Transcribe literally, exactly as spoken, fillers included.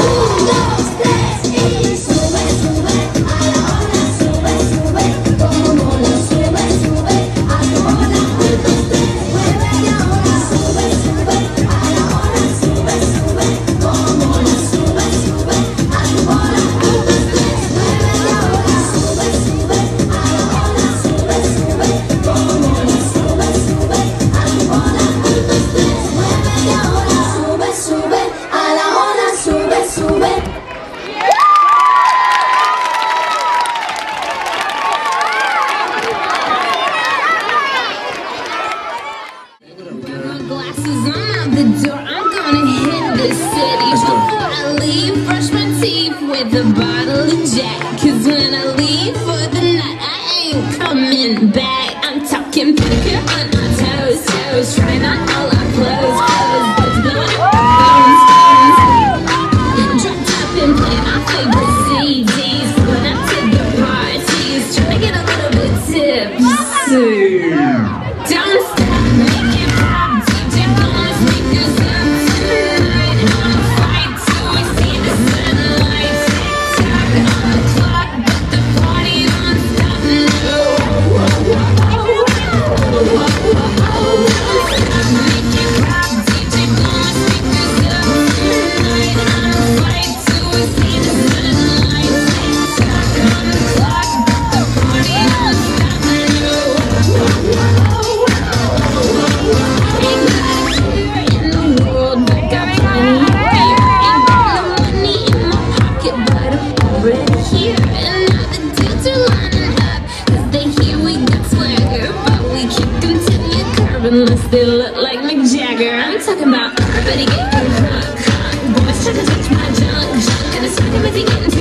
With a bottle of Jack, cause when I leave for the night I ain't coming back. I'm talking pedicure on our toes, toes, trying on all our clothes, clothes, birds blowing up our phones, phones. Dropped up and playing our favorite C Ds, going up to the parties, trying to get a little bit tipsy. Don't stop, make it pop, D J gonna speak us up tonight. On fight till we see the sunlight. Unless they look like Mick Jagger. I'm talking about everybody getting drunk. Boys trying to touch my junk, junk, and it's funny with you getting